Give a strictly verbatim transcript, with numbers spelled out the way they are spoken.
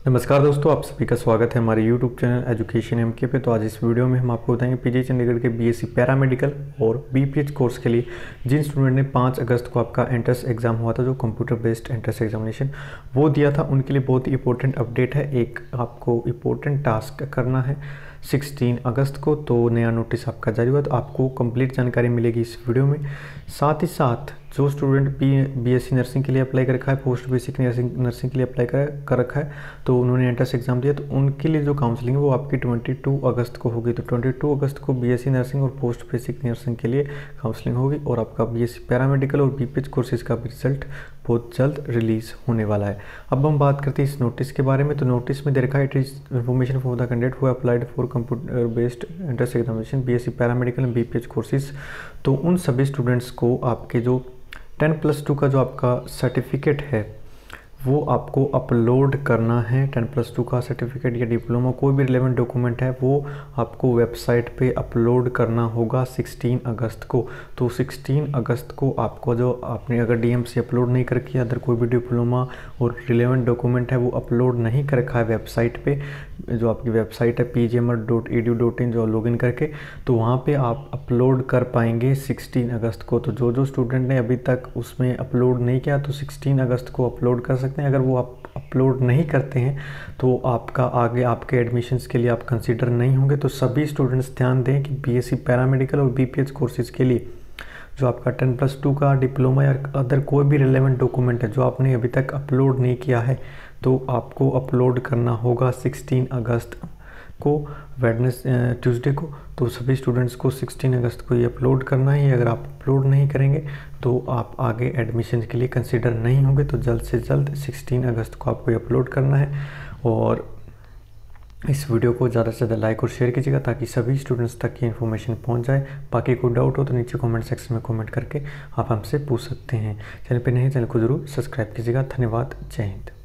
नमस्कार दोस्तों, आप सभी का स्वागत है हमारे यूट्यूब चैनल एजुकेशन एम के पे। तो आज इस वीडियो में हम आपको बताएंगे पीजी चंडीगढ़ के बीएससी पैरामेडिकल और बीपीएच कोर्स के लिए जिन स्टूडेंट ने पाँच अगस्त को आपका एंट्रेंस एग्जाम हुआ था, जो कंप्यूटर बेस्ड एंट्रेंस एग्जामिनेशन वो दिया था, उनके लिए बहुत ही इंपॉर्टेंट अपडेट है। एक आपको इंपॉर्टेंट टास्क करना है सोलह अगस्त को, तो नया नोटिस आपका जारी हुआ, तो आपको कंप्लीट जानकारी मिलेगी इस वीडियो में। साथ ही साथ जो स्टूडेंट बी बीएससी नर्सिंग के लिए अप्लाई कर रखा है, पोस्ट बेसिक नर्सिंग नर्सिंग के लिए अप्लाई कर कर रखा है, तो उन्होंने एंट्रेंस एग्जाम दिया, तो उनके लिए जो काउंसलिंग है वो आपकी बाईस अगस्त को होगी। तो बाईस अगस्त को बीएससी नर्सिंग और पोस्ट बेसिक नर्सिंग के लिए काउंसलिंग होगी और आपका बीएससी पैरामेडिकल और बीपीएच कोर्सेज का भी रिजल्ट बहुत जल्द रिलीज होने वाला है। अब हम बात करते हैं इस नोटिस के बारे में। तो नोटिस में दे रखा है, it is information for the candidate who applied for computer based entrance examination BSc paramedical and BPH courses. तो उन सभी स्टूडेंट्स को आपके जो टेन प्लस टू का जो आपका सर्टिफिकेट है वो आपको अपलोड करना है। टेन प्लस टू का सर्टिफिकेट या डिप्लोमा कोई भी रिलेवेंट डॉक्यूमेंट है वो आपको वेबसाइट पे अपलोड करना होगा सोलह अगस्त को। तो सोलह अगस्त को आपको जो आपने अगर डीएम से अपलोड नहीं कर किया, अदर कोई भी डिप्लोमा और रिलेवेंट डॉक्यूमेंट है वो अपलोड नहीं कर रखा है वेबसाइट पे, जो आपकी वेबसाइट है P G M R dot E D U dot in, जो लॉगिन करके तो वहाँ पे आप अपलोड कर पाएंगे सोलह अगस्त को। तो जो जो स्टूडेंट ने अभी तक उसमें अपलोड नहीं किया तो सोलह अगस्त को अपलोड कर सकते हैं। अगर वो आप अपलोड नहीं करते हैं तो आपका आगे आपके एडमिशन्स के लिए आप कंसीडर नहीं होंगे। तो सभी स्टूडेंट्स ध्यान दें कि बीएससी पैरामेडिकल और बीपीएच कोर्सेज के लिए जो आपका टेन प्लस टू का डिप्लोमा या अदर कोई भी रिलेवेंट डॉक्यूमेंट है जो आपने अभी तक अपलोड नहीं किया है, तो आपको अपलोड करना होगा सोलह अगस्त को, वेडनेस ट्यूसडे को। तो सभी स्टूडेंट्स को सोलह अगस्त को ये अपलोड करना है। अगर आप अपलोड नहीं करेंगे तो आप आगे एडमिशन के लिए कंसिडर नहीं होंगे। तो जल्द से जल्द सोलह अगस्त को आपको ये अपलोड करना है और इस वीडियो को ज़्यादा से ज़्यादा लाइक और शेयर कीजिएगा ताकि सभी स्टूडेंट्स तक ये इन्फॉर्मेशन पहुंच जाए। बाकी कोई डाउट हो तो नीचे कमेंट सेक्शन में कमेंट करके आप हमसे पूछ सकते हैं। चैनल पे नहीं, चैनल को जरूर सब्सक्राइब कीजिएगा। धन्यवाद, जय हिंद।